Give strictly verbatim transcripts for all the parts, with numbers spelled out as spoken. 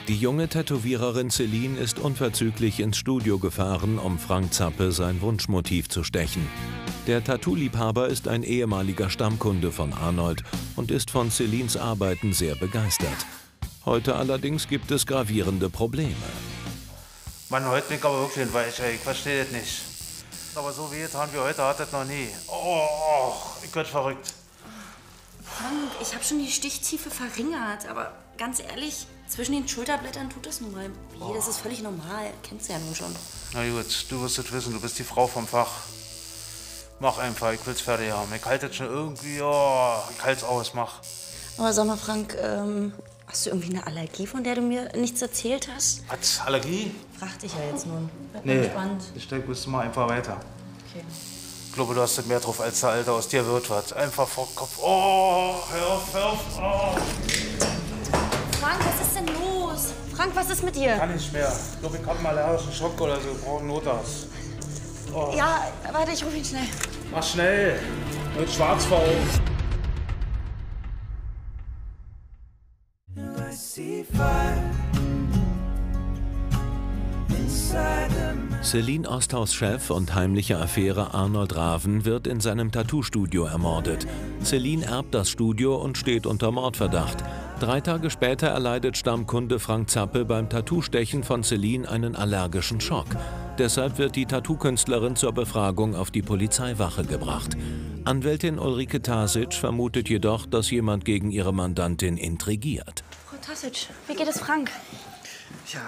Die junge Tätowiererin Celine ist unverzüglich ins Studio gefahren, um Frank Zappe sein Wunschmotiv zu stechen. Der Tattoo-Liebhaber ist ein ehemaliger Stammkunde von Arnold und ist von Celines Arbeiten sehr begeistert. Heute allerdings gibt es gravierende Probleme. Mann, heute bin ich aber wirklich ein Weicher, ich verstehe das nicht. Aber so wehgetan wie heute hat das noch nie. Oh, ich werd verrückt. Frank, ich habe schon die Stichtiefe verringert, aber ganz ehrlich, zwischen den Schulterblättern tut das nun mal weh. Das ist völlig normal, kennst du ja nun schon. Na gut, du wirst es wissen, du bist die Frau vom Fach. Mach einfach, ich will's fertig haben. Ich halte das schon irgendwie, oh, ich halt's aus, mach. Aber sag mal, Frank, ähm, hast du irgendwie eine Allergie, von der du mir nichts erzählt hast? Was, Allergie? Frag dich ja jetzt nun. Bleib Nee, gespannt. ich denke, bist du mal einfach weiter. Okay. Ich glaube, du hast das mehr drauf, als der Alte aus dir wird was. Einfach vor Kopf. Oh, hör auf, hör auf. Oh. Frank, was ist denn los? Frank, was ist mit dir? Kann nicht mehr. Ich glaube, ich hab einen allergischen Schock oder so. Ich brauche einen Notarzt. Oh. Ja, warte, ich rufe ihn schnell. Mach schnell. Mit schwarz vor Augen. Celine Osthaus Chef und heimliche Affäre Arnold Raven wird in seinem Tattoo-Studio ermordet. Celine erbt das Studio und steht unter Mordverdacht. Drei Tage später erleidet Stammkunde Frank Zappe beim Tattoo-Stechen von Celine einen allergischen Schock. Deshalb wird die Tattoo-Künstlerin zur Befragung auf die Polizeiwache gebracht. Anwältin Ulrike Tasic vermutet jedoch, dass jemand gegen ihre Mandantin intrigiert. Frau Tasic, wie geht es Frank? Ja,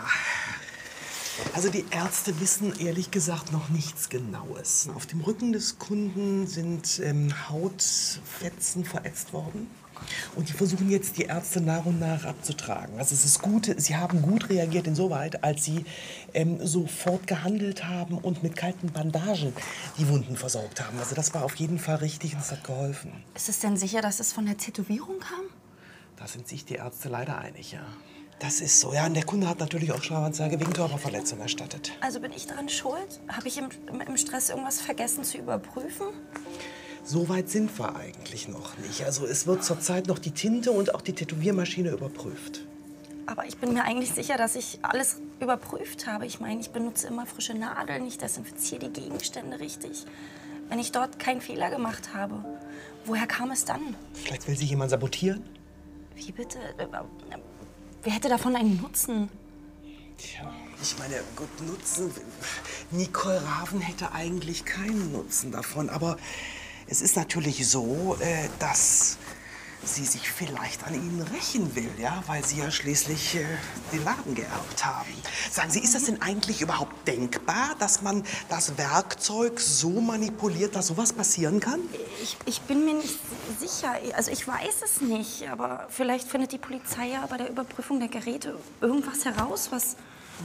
also die Ärzte wissen ehrlich gesagt noch nichts Genaues. Auf dem Rücken des Kunden sind ähm, Hautfetzen verätzt worden. Und die versuchen jetzt, die Ärzte nach und nach abzutragen. Also es ist gut, sie haben gut reagiert insoweit, als sie ähm, sofort gehandelt haben und mit kalten Bandagen die Wunden versorgt haben. Also das war auf jeden Fall richtig und es hat geholfen. Ist es denn sicher, dass es von der Tätowierung kam? Da sind sich die Ärzte leider einig, ja. Das ist so, ja. Und der Kunde hat natürlich auch Strafanzeige wegen Körperverletzung erstattet. Also bin ich daran schuld? Habe ich im, im Stress irgendwas vergessen zu überprüfen? So weit sind wir eigentlich noch nicht. Also es wird zurzeit noch die Tinte und auch die Tätowiermaschine überprüft. Aber ich bin mir eigentlich sicher, dass ich alles überprüft habe. Ich meine, ich benutze immer frische Nadeln, ich desinfiziere die Gegenstände richtig. Wenn ich dort keinen Fehler gemacht habe, woher kam es dann? Vielleicht will Sie jemand sabotieren? Wie bitte? Wer hätte davon einen Nutzen? Tja, ich meine, gut, Nutzen... Nicole Raven hätte eigentlich keinen Nutzen davon, aber... Es ist natürlich so, äh, dass sie sich vielleicht an Ihnen rächen will, ja? Weil Sie ja schließlich äh, den Laden geerbt haben. Sagen Sie, ist das denn eigentlich überhaupt denkbar, dass man das Werkzeug so manipuliert, dass sowas passieren kann? Ich, ich bin mir nicht sicher. Also ich weiß es nicht. Aber vielleicht findet die Polizei ja bei der Überprüfung der Geräte irgendwas heraus, was...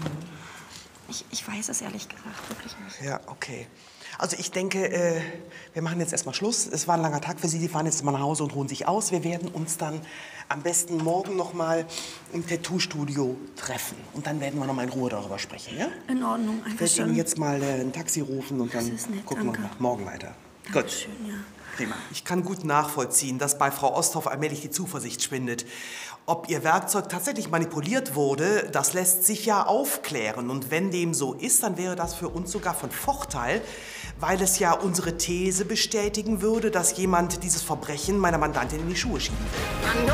Ich, ich weiß es ehrlich gesagt wirklich nicht. Ja, okay. Also ich denke, äh, wir machen jetzt erstmal Schluss. Es war ein langer Tag für Sie. Sie fahren jetzt mal nach Hause und ruhen sich aus. Wir werden uns dann am besten morgen noch mal im Tattoo-Studio treffen. Und dann werden wir noch mal in Ruhe darüber sprechen, ja? In Ordnung, Ich werde Ihnen jetzt mal äh, ein Taxi rufen und dann Das ist nett, gucken danke. wir morgen weiter. Dankeschön, ja. Prima. Ich kann gut nachvollziehen, dass bei Frau Osthoff allmählich die Zuversicht schwindet. Ob ihr Werkzeug tatsächlich manipuliert wurde, das lässt sich ja aufklären. Und wenn dem so ist, dann wäre das für uns sogar von Vorteil, weil es ja unsere These bestätigen würde, dass jemand dieses Verbrechen meiner Mandantin in die Schuhe schieben will.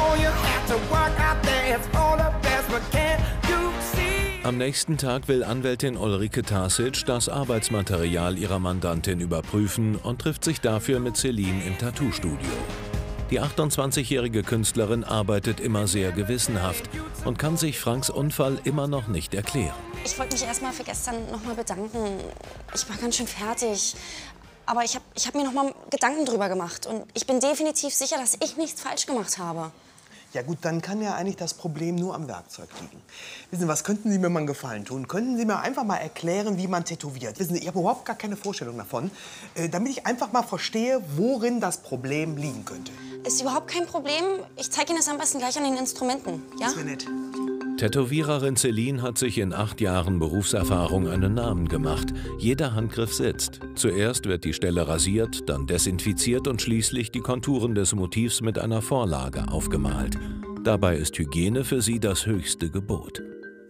Am nächsten Tag will Anwältin Ulrike Tasic das Arbeitsmaterial ihrer Mandantin überprüfen und trifft sich dafür mit Celine im Tattoo-Studio. Die achtundzwanzigjährige Künstlerin arbeitet immer sehr gewissenhaft und kann sich Franks Unfall immer noch nicht erklären. Ich wollte mich erst mal für gestern noch mal bedanken. Ich war ganz schön fertig. Aber ich habe ich hab mir noch mal Gedanken drüber gemacht. Und ich bin definitiv sicher, dass ich nichts falsch gemacht habe. Ja gut, dann kann ja eigentlich das Problem nur am Werkzeug liegen. Wissen Sie, was könnten Sie mir mal einen Gefallen tun? Könnten Sie mir einfach mal erklären, wie man tätowiert? Wissen Sie, ich habe überhaupt gar keine Vorstellung davon, äh, damit ich einfach mal verstehe, worin das Problem liegen könnte. Ist überhaupt kein Problem. Ich zeige Ihnen das am besten gleich an den Instrumenten, ja? Das wäre nett. Tätowiererin Celine hat sich in acht Jahren Berufserfahrung einen Namen gemacht. Jeder Handgriff sitzt. Zuerst wird die Stelle rasiert, dann desinfiziert und schließlich die Konturen des Motivs mit einer Vorlage aufgemalt. Dabei ist Hygiene für sie das höchste Gebot.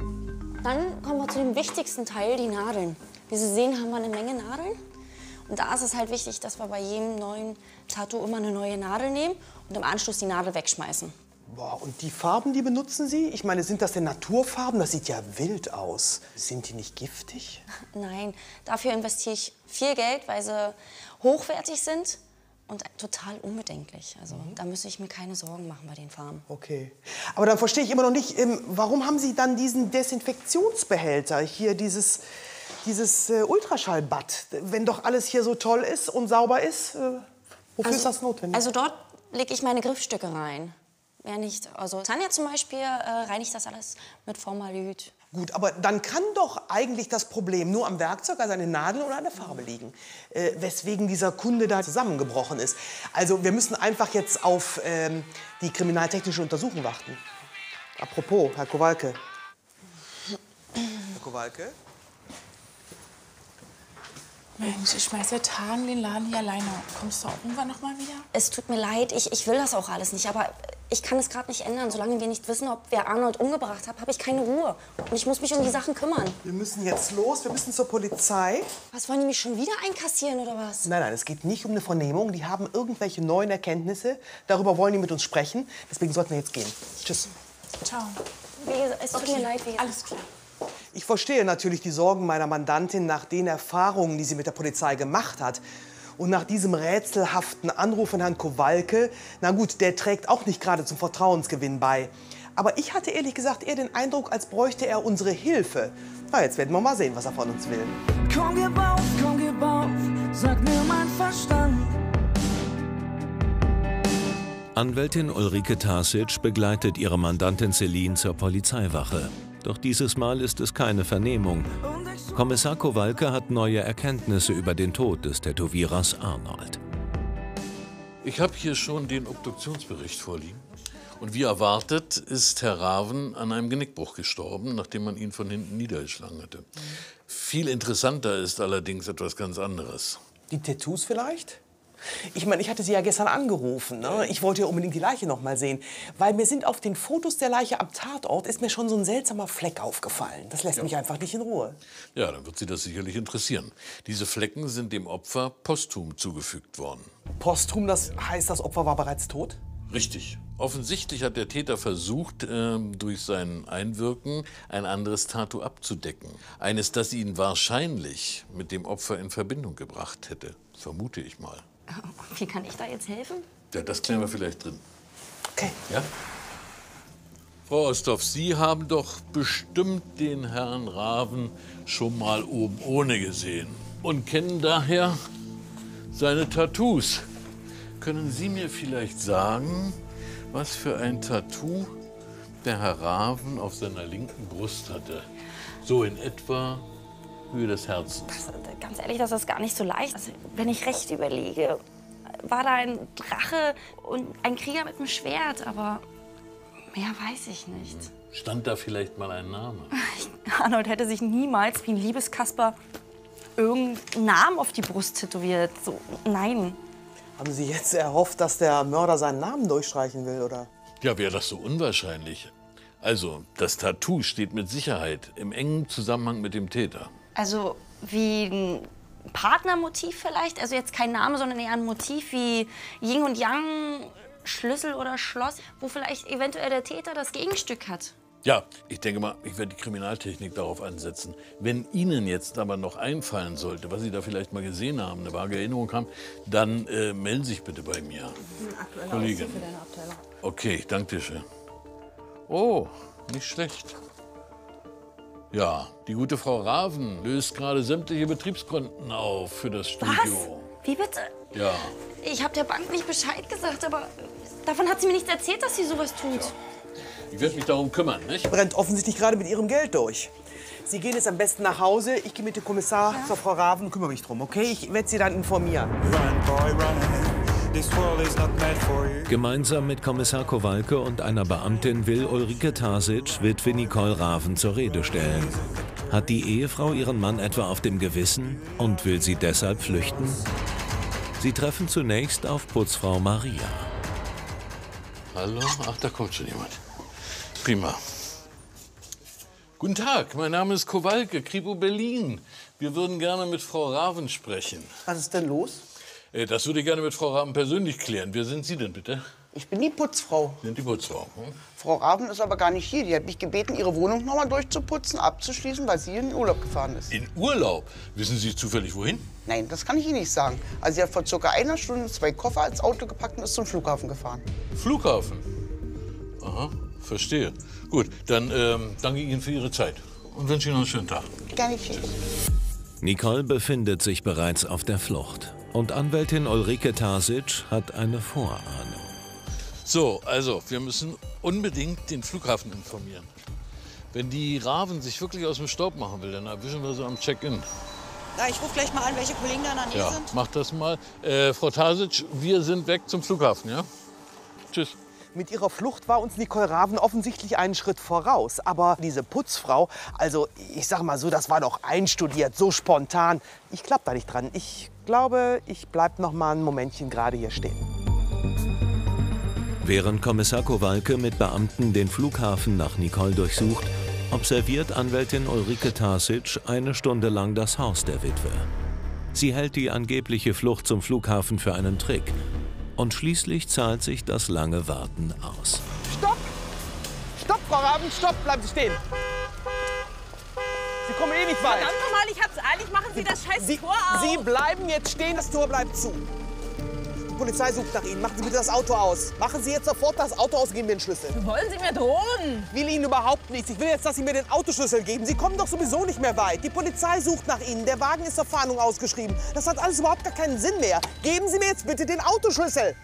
Dann kommen wir zu dem wichtigsten Teil, die Nadeln. Wie Sie sehen, haben wir eine Menge Nadeln. Und da ist es halt wichtig, dass wir bei jedem neuen Tattoo immer eine neue Nadel nehmen und im Anschluss die Nadel wegschmeißen. Boah, und die Farben, die benutzen Sie? Ich meine, sind das denn Naturfarben? Das sieht ja wild aus. Sind die nicht giftig? Nein, dafür investiere ich viel Geld, weil sie hochwertig sind und total unbedenklich. Also mhm. da müsste ich mir keine Sorgen machen bei den Farben. Okay. Aber dann verstehe ich immer noch nicht, ähm, warum haben Sie dann diesen Desinfektionsbehälter hier, dieses, dieses äh, Ultraschallbad? Wenn doch alles hier so toll ist und sauber ist, äh, wofür also, ist das notwendig? Also dort lege ich meine Griffstücke rein. Mehr nicht. Also Tanja zum Beispiel äh, reinigt das alles mit Formaldehyd. Gut, aber dann kann doch eigentlich das Problem nur am Werkzeug, also an den Nadeln oder an der Farbe liegen, äh, weswegen dieser Kunde da zusammengebrochen ist. Also wir müssen einfach jetzt auf ähm, die kriminaltechnische Untersuchung warten. Apropos, Herr Kowalke. Herr Kowalke? Mensch, ich schmeiß seit Tagen den Laden hier alleine. Kommst du auch irgendwann noch mal wieder? Es tut mir leid, ich, ich will das auch alles nicht, aber ich kann es gerade nicht ändern. Solange wir nicht wissen, ob wer Arnold umgebracht hat, habe ich keine Ruhe. Und ich muss mich um die Sachen kümmern. Wir müssen jetzt los, wir müssen zur Polizei. Was, wollen die mich schon wieder einkassieren oder was? Nein, nein, es geht nicht um eine Vernehmung. Die haben irgendwelche neuen Erkenntnisse. Darüber wollen die mit uns sprechen. Deswegen sollten wir jetzt gehen. Tschüss. Ciao. Wie gesagt, es tut Okay, mir leid. Wie gesagt. alles klar. Ich verstehe natürlich die Sorgen meiner Mandantin nach den Erfahrungen, die sie mit der Polizei gemacht hat. Und nach diesem rätselhaften Anruf von Herrn Kowalke, na gut, der trägt auch nicht gerade zum Vertrauensgewinn bei. Aber ich hatte ehrlich gesagt eher den Eindruck, als bräuchte er unsere Hilfe. Na, jetzt werden wir mal sehen, was er von uns will. Komm, gib auf, komm, gib auf, sag mir mein Verstand. Anwältin Ulrike Tasic begleitet ihre Mandantin Celine zur Polizeiwache. Doch dieses Mal ist es keine Vernehmung. Kommissar Kowalke hat neue Erkenntnisse über den Tod des Tätowierers Arnold. Ich habe hier schon den Obduktionsbericht vorliegen. Und wie erwartet ist Herr Raven an einem Genickbruch gestorben, nachdem man ihn von hinten niedergeschlagen hatte. Viel interessanter ist allerdings etwas ganz anderes. Die Tattoos vielleicht? Ich meine, ich hatte Sie ja gestern angerufen. Ne? Ich wollte ja unbedingt die Leiche noch mal sehen. Weil mir sind auf den Fotos der Leiche am Tatort ist mir schon so ein seltsamer Fleck aufgefallen. Das lässt ja. mich einfach nicht in Ruhe. Ja, dann wird Sie das sicherlich interessieren. Diese Flecken sind dem Opfer posthum zugefügt worden. Posthum, das heißt, das Opfer war bereits tot? Richtig. Offensichtlich hat der Täter versucht, äh, durch sein Einwirken ein anderes Tattoo abzudecken. Eines, das ihn wahrscheinlich mit dem Opfer in Verbindung gebracht hätte. Vermute ich mal. Wie kann ich da jetzt helfen? Ja, das klären wir vielleicht drin. Okay. Ja? Frau Osthoff, Sie haben doch bestimmt den Herrn Raven schon mal oben ohne gesehen und kennen daher seine Tattoos. Können Sie mir vielleicht sagen, was für ein Tattoo der Herr Raven auf seiner linken Brust hatte? So in etwa Höhe des Herzens. Das, ganz ehrlich, das ist gar nicht so leicht. Also, wenn ich recht überlege, war da ein Drache und ein Krieger mit einem Schwert, aber mehr weiß ich nicht. Stand da vielleicht mal ein Name? Arnold hätte sich niemals wie ein Liebeskasper irgendeinen Namen auf die Brust tätowiert. So, nein. Haben Sie jetzt erhofft, dass der Mörder seinen Namen durchstreichen will, oder? Ja, wäre das so unwahrscheinlich. Also, das Tattoo steht mit Sicherheit im engen Zusammenhang mit dem Täter. Also wie ein Partnermotiv vielleicht? Also jetzt kein Name, sondern eher ein Motiv wie Yin und Yang, Schlüssel oder Schloss, wo vielleicht eventuell der Täter das Gegenstück hat. Ja, ich denke mal, ich werde die Kriminaltechnik darauf ansetzen. Wenn Ihnen jetzt aber noch einfallen sollte, was Sie da vielleicht mal gesehen haben, eine vage Erinnerung haben, dann äh, melden Sie sich bitte bei mir. Aktuelle Kollegin. Aussicht für deine Abteilung. Okay, ich danke dir schön. Oh, nicht schlecht. Ja, die gute Frau Raven löst gerade sämtliche Betriebskonten auf für das Studio. Was? Wie bitte? Ja. Ich habe der Bank nicht Bescheid gesagt, aber davon hat sie mir nichts erzählt, dass sie sowas tut. Ich werde mich darum kümmern, nicht? Brennt offensichtlich gerade mit Ihrem Geld durch. Sie gehen jetzt am besten nach Hause. Ich gehe mit dem Kommissar ja. zur Frau Raven und kümmere mich drum, okay? Ich werde Sie dann informieren. Run, boy, run. This world is not meant for you. Gemeinsam mit Kommissar Kowalke und einer Beamtin will Ulrike Tasic Witwe Nicole Raven zur Rede stellen. Hat die Ehefrau ihren Mann etwa auf dem Gewissen und will sie deshalb flüchten? Sie treffen zunächst auf Putzfrau Maria. Hallo? Ach, da kommt schon jemand. Prima. Guten Tag, mein Name ist Kowalke, Kripo Berlin. Wir würden gerne mit Frau Raven sprechen. Was ist denn los? Äh, Das würde ich gerne mit Frau Raven persönlich klären. Wer sind Sie denn bitte? Ich bin die Putzfrau. Sie sind die Putzfrau. Hm? Frau Raven ist aber gar nicht hier. Die hat mich gebeten, ihre Wohnung noch mal durchzuputzen, abzuschließen, weil sie in den Urlaub gefahren ist. In Urlaub? Wissen Sie zufällig wohin? Nein, das kann ich Ihnen nicht sagen. Also sie hat vor circa einer Stunde zwei Koffer ins Auto gepackt und ist zum Flughafen gefahren. Flughafen? Aha, verstehe. Gut, dann ähm, danke ich Ihnen für Ihre Zeit und wünsche Ihnen noch einen schönen Tag. Gar nicht. Nicole befindet sich bereits auf der Flucht. Und Anwältin Ulrike Tasic hat eine Vorahnung. So, also, wir müssen unbedingt den Flughafen informieren. Wenn die Raven sich wirklich aus dem Staub machen will, dann erwischen wir sie am Check-in. Na, ich rufe gleich mal an, welche Kollegen da in der Nähe Ja, sind. mach das mal. Äh, Frau Tasic, wir sind weg zum Flughafen, ja? Tschüss. Mit ihrer Flucht war uns Nicole Raven offensichtlich einen Schritt voraus. Aber diese Putzfrau, also ich sag mal so, das war doch einstudiert, so spontan. Ich glaub da nicht dran. Ich glaube, ich bleib noch mal ein Momentchen gerade hier stehen. Während Kommissar Kowalke mit Beamten den Flughafen nach Nicole durchsucht, observiert Anwältin Ulrike Tasic eine Stunde lang das Haus der Witwe. Sie hält die angebliche Flucht zum Flughafen für einen Trick. Und schließlich zahlt sich das lange Warten aus. Stopp! Stopp, Frau Raven, stopp! Bleiben Sie stehen! Sie kommen eh nicht weit. Verdammt nochmal, ich hab's eilig, machen Sie das scheiß Sie, Tor auf. Sie bleiben jetzt stehen, das Tor bleibt zu. Die Polizei sucht nach Ihnen. Machen Sie bitte das Auto aus. Machen Sie jetzt sofort das Auto aus und geben mir den Schlüssel. Wollen Sie mir drohen? Ich will Ihnen überhaupt nichts. Ich will jetzt, dass Sie mir den Autoschlüssel geben. Sie kommen doch sowieso nicht mehr weit. Die Polizei sucht nach Ihnen. Der Wagen ist zur Fahndung ausgeschrieben. Das hat alles überhaupt gar keinen Sinn mehr. Geben Sie mir jetzt bitte den Autoschlüssel.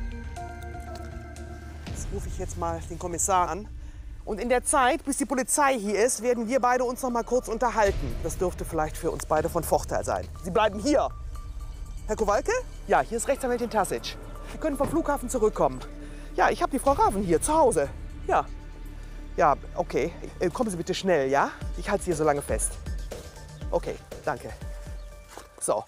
Jetzt rufe ich jetzt mal den Kommissar an. Und in der Zeit, bis die Polizei hier ist, werden wir beide uns noch mal kurz unterhalten. Das dürfte vielleicht für uns beide von Vorteil sein. Sie bleiben hier. Herr Kowalke? Ja, hier ist Rechtsanwältin Tasic. Sie können vom Flughafen zurückkommen. Ja, ich habe die Frau Raven hier zu Hause. Ja. Ja, okay. Äh, kommen Sie bitte schnell, ja? Ich halte Sie hier so lange fest. Okay, danke. So.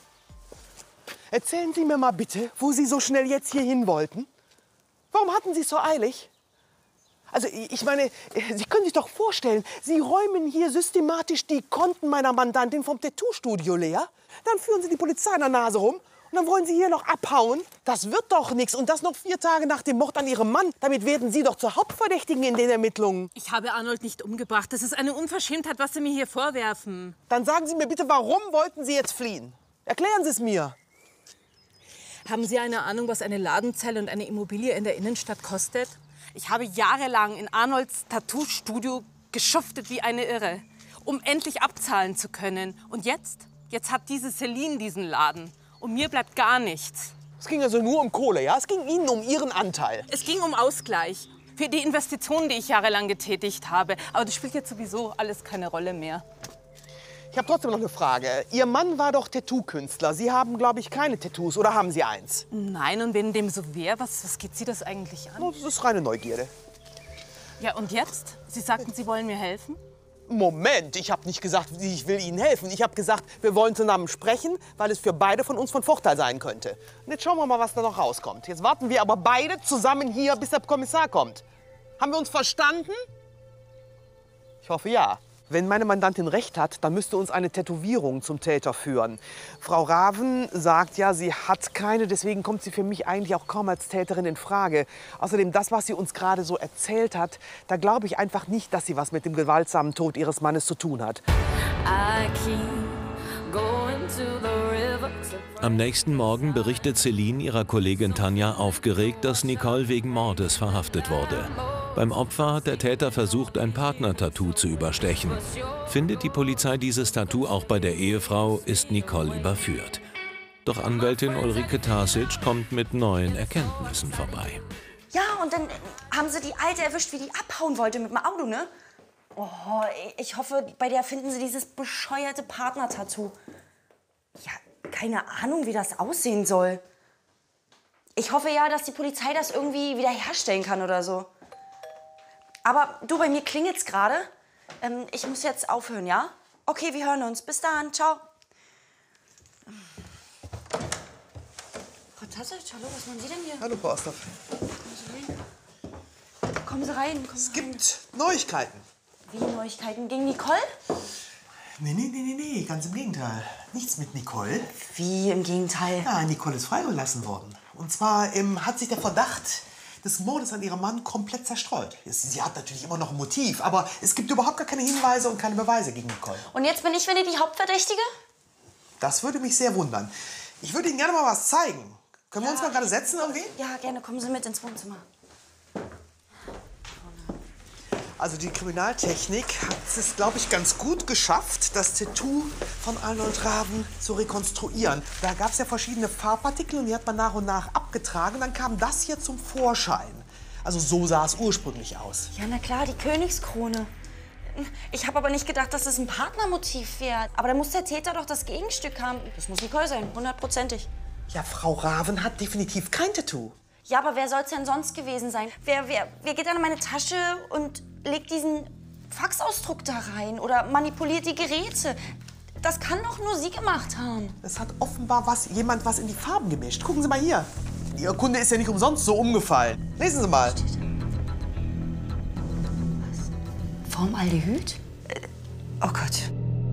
Erzählen Sie mir mal bitte, wo Sie so schnell jetzt hier hin wollten. Warum hatten Sie es so eilig? Also, ich meine, Sie können sich doch vorstellen, Sie räumen hier systematisch die Konten meiner Mandantin vom Tattoo-Studio leer. Dann führen Sie die Polizei an der Nase rum und dann wollen Sie hier noch abhauen. Das wird doch nichts. Und das noch vier Tage nach dem Mord an Ihrem Mann. Damit werden Sie doch zur Hauptverdächtigen in den Ermittlungen. Ich habe Arnold nicht umgebracht. Das ist eine Unverschämtheit, was Sie mir hier vorwerfen. Dann sagen Sie mir bitte, warum wollten Sie jetzt fliehen? Erklären Sie es mir. Haben Sie eine Ahnung, was eine Ladenzelle und eine Immobilie in der Innenstadt kostet? Ich habe jahrelang in Arnolds Tattoo-Studio geschuftet wie eine Irre, um endlich abzahlen zu können. Und jetzt? Jetzt hat diese Celine diesen Laden. Und mir bleibt gar nichts. Es ging also nur um Kohle, ja? Es ging Ihnen um Ihren Anteil. Es ging um Ausgleich für die Investitionen, die ich jahrelang getätigt habe. Aber das spielt jetzt sowieso alles keine Rolle mehr. Ich habe trotzdem noch eine Frage. Ihr Mann war doch Tattoo-Künstler. Sie haben, glaube ich, keine Tattoos. Oder haben Sie eins? Nein, und wenn dem so wäre, was, was geht Sie das eigentlich an? Das ist reine Neugierde. Ja, und jetzt? Sie sagten, Sie wollen mir helfen? Moment, ich habe nicht gesagt, ich will Ihnen helfen. Ich habe gesagt, wir wollen zusammen sprechen, weil es für beide von uns von Vorteil sein könnte. Und jetzt schauen wir mal, was da noch rauskommt. Jetzt warten wir aber beide zusammen hier, bis der Kommissar kommt. Haben wir uns verstanden? Ich hoffe, ja. Wenn meine Mandantin recht hat, dann müsste uns eine Tätowierung zum Täter führen. Frau Raven sagt ja, sie hat keine, deswegen kommt sie für mich eigentlich auch kaum als Täterin in Frage. Außerdem, das, was sie uns gerade so erzählt hat, da glaube ich einfach nicht, dass sie was mit dem gewaltsamen Tod ihres Mannes zu tun hat. Am nächsten Morgen berichtet Celine ihrer Kollegin Tanja aufgeregt, dass Nicole wegen Mordes verhaftet wurde. Beim Opfer hat der Täter versucht, ein Partner-Tattoo zu überstechen. Findet die Polizei dieses Tattoo auch bei der Ehefrau, ist Nicole überführt. Doch Anwältin Ulrike Tasic kommt mit neuen Erkenntnissen vorbei. Ja, und dann haben sie die Alte erwischt, wie die abhauen wollte mit dem Auto, ne? Oh, ich hoffe, bei der finden sie dieses bescheuerte Partner-Tattoo. Ja, keine Ahnung, wie das aussehen soll. Ich hoffe ja, dass die Polizei das irgendwie wiederherstellen kann oder so. Aber du, bei mir klingelt's gerade. Ähm, ich muss jetzt aufhören, ja? Okay, wir hören uns. Bis dann. Ciao. Frau Tasic, hallo, was machen Sie denn hier? Hallo, Frau Osthoff. Kommen Sie rein. Kommen Sie rein. Es gibt Neuigkeiten. Wie Neuigkeiten gegen Nicole? Nee, nee, nee, nee, nee, ganz im Gegenteil. Nichts mit Nicole. Wie im Gegenteil? Ja, Nicole ist freigelassen worden. Und zwar ähm, hat sich der Verdacht des Mordes an ihrem Mann komplett zerstreut. Sie hat natürlich immer noch ein Motiv, aber es gibt überhaupt gar keine Hinweise und keine Beweise gegen Nicole. Und jetzt bin ich wieder die Hauptverdächtige? Das würde mich sehr wundern. Ich würde Ihnen gerne mal was zeigen. Können wir Ja. uns mal gerade setzen irgendwie? Ja, gerne. Kommen Sie mit ins Wohnzimmer. Also die Kriminaltechnik hat es, glaube ich, ganz gut geschafft, das Tattoo von Arnold Raven zu rekonstruieren. Da gab es ja verschiedene Farbpartikel und die hat man nach und nach abgetragen. Und dann kam das hier zum Vorschein. Also so sah es ursprünglich aus. Ja, na klar, die Königskrone. Ich habe aber nicht gedacht, dass das ein Partnermotiv wäre. Aber da muss der Täter doch das Gegenstück haben. Das muss Nicole sein, hundertprozentig. Ja, Frau Raven hat definitiv kein Tattoo. Ja, aber wer soll es denn sonst gewesen sein? Wer, wer, wer geht dann in meine Tasche und legt diesen Faxausdruck da rein oder manipuliert die Geräte? Das kann doch nur sie gemacht haben. Es hat offenbar was, jemand was in die Farben gemischt. Gucken Sie mal hier. Ihr Kunde ist ja nicht umsonst so umgefallen. Lesen Sie mal. Formaldehyd? Äh, oh Gott.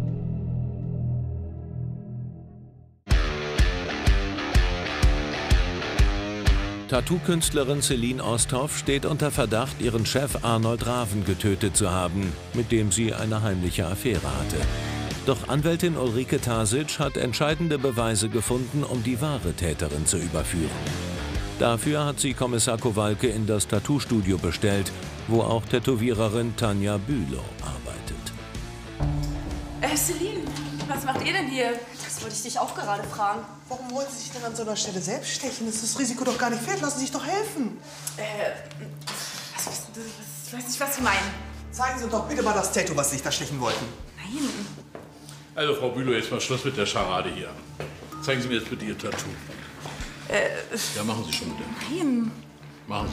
Tattoo-Künstlerin Celine Osthoff steht unter Verdacht, ihren Chef Arnold Raven getötet zu haben, mit dem sie eine heimliche Affäre hatte. Doch Anwältin Ulrike Tasic hat entscheidende Beweise gefunden, um die wahre Täterin zu überführen. Dafür hat sie Kommissar Kowalke in das Tattoo-Studio bestellt, wo auch Tätowiererin Tanja Bülow arbeitet. Äh, Celine, was macht ihr denn hier? Das wollte ich dich auch gerade fragen. Warum wollen Sie sich denn an so einer Stelle selbst stechen? Das ist das Risiko doch gar nicht wert. Lassen Sie sich doch helfen. Äh, was, was, was, ich weiß nicht, was Sie meinen. Zeigen Sie doch bitte mal das Tattoo, was Sie sich da stechen wollten. Nein. Also, Frau Bülow, jetzt mal Schluss mit der Scharade hier. Zeigen Sie mir jetzt bitte Ihr Tattoo. Äh, Ja, machen Sie schon bitte. nein. Machen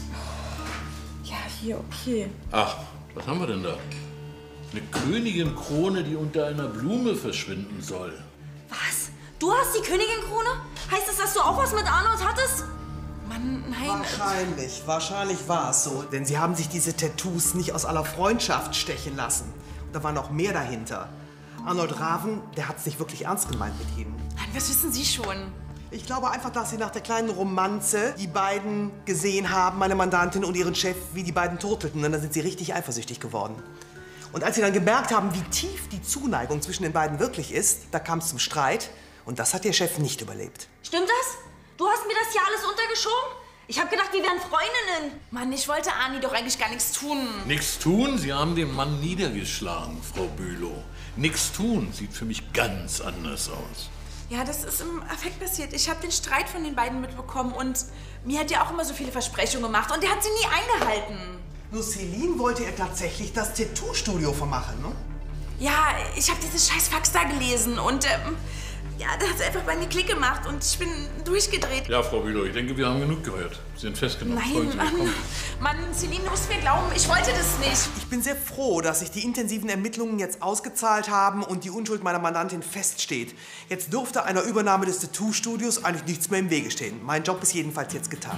Sie. Ja, hier, okay. Ach, was haben wir denn da? Eine Königinkrone, die unter einer Blume verschwinden soll. Was? Du hast die Königinkrone? Heißt das, dass du auch was mit Arnold hattest? Mann, nein. Wahrscheinlich, wahrscheinlich war es so. Denn Sie haben sich diese Tattoos nicht aus aller Freundschaft stechen lassen. Und da war noch mehr dahinter. Arnold Raven, der hat es nicht wirklich ernst gemeint mit Ihnen. Mann, was wissen Sie schon? Ich glaube einfach, dass Sie nach der kleinen Romanze die beiden gesehen haben, meine Mandantin und ihren Chef, wie die beiden turtelten. Und dann sind Sie richtig eifersüchtig geworden. Und als Sie dann gemerkt haben, wie tief die Zuneigung zwischen den beiden wirklich ist, da kam es zum Streit. Und das hat Ihr Chef nicht überlebt. Stimmt das? Du hast mir das hier alles untergeschoben? Ich habe gedacht, wir wären Freundinnen. Mann, ich wollte Arni doch eigentlich gar nichts tun. Nichts tun? Sie haben den Mann niedergeschlagen, Frau Bülow. Nichts tun sieht für mich ganz anders aus. Ja, das ist im Affekt passiert. Ich habe den Streit von den beiden mitbekommen und mir hat ja auch immer so viele Versprechungen gemacht und der hat sie nie eingehalten. Nur Celine wollte er tatsächlich das Tattoo-Studio vermachen, ne? Ja, ich habe dieses scheiß Fax da gelesen und ähm, ja, da hat sie einfach bei mir Klick gemacht und ich bin durchgedreht. Ja, Frau Bülow, ich denke, wir haben genug gehört. Sie sind festgenommen. Freuen Nein, Sie Mann, sich, Mann, Celine, du musst mir glauben, ich wollte das nicht. Ich bin sehr froh, dass sich die intensiven Ermittlungen jetzt ausgezahlt haben und die Unschuld meiner Mandantin feststeht. Jetzt dürfte einer Übernahme des Tattoo-Studios eigentlich nichts mehr im Wege stehen. Mein Job ist jedenfalls jetzt getan.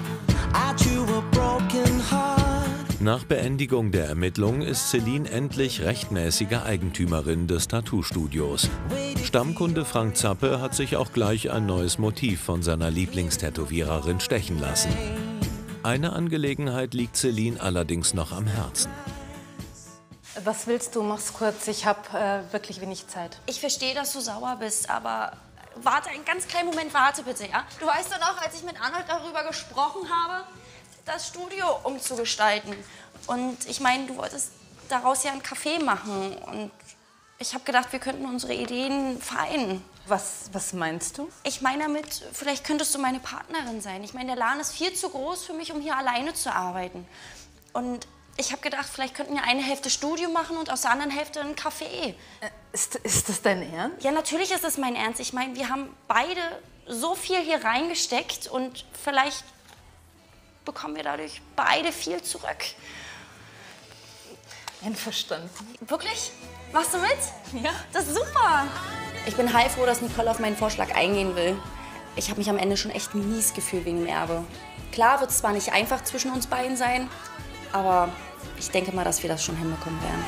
Nach Beendigung der Ermittlungen ist Celine endlich rechtmäßige Eigentümerin des Tattoo-Studios. Stammkunde Frank Zappe hat sich auch gleich ein neues Motiv von seiner Lieblingstätowiererin stechen lassen. Eine Angelegenheit liegt Celine allerdings noch am Herzen. Was willst du? Mach's kurz. Ich habe äh, wirklich wenig Zeit. Ich verstehe, dass du sauer bist, aber warte einen ganz kleinen Moment, warte bitte, ja? Du weißt doch noch, als ich mit Arnold darüber gesprochen habe, das Studio umzugestalten. Und ich meine, du wolltest daraus ja ein Café machen. Und ich habe gedacht, wir könnten unsere Ideen vereinen. Was, was meinst du? Ich meine damit, vielleicht könntest du meine Partnerin sein. Ich meine, der Laden ist viel zu groß für mich, um hier alleine zu arbeiten. Und ich habe gedacht, vielleicht könnten wir eine Hälfte Studio machen und aus der anderen Hälfte ein Café. Äh, ist, ist das dein Ernst? Ja, natürlich ist das mein Ernst. Ich meine, wir haben beide so viel hier reingesteckt und vielleicht bekommen wir dadurch beide viel zurück. Einverstanden. Wirklich? Machst du mit? Ja. Das ist super. Ich bin heilfroh, dass Nicole auf meinen Vorschlag eingehen will. Ich habe mich am Ende schon echt mies gefühlt wegen dem Erbe. Klar wird es zwar nicht einfach zwischen uns beiden sein, aber ich denke mal, dass wir das schon hinbekommen werden.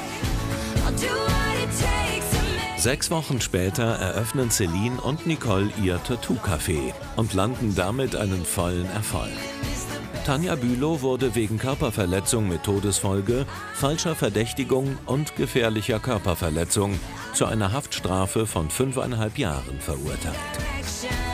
Sechs Wochen später eröffnen Celine und Nicole ihr Tattoo-Café und landen damit einen vollen Erfolg. Tanja Bülow wurde wegen Körperverletzung mit Todesfolge, falscher Verdächtigung und gefährlicher Körperverletzung zu einer Haftstrafe von fünfeinhalb Jahren verurteilt.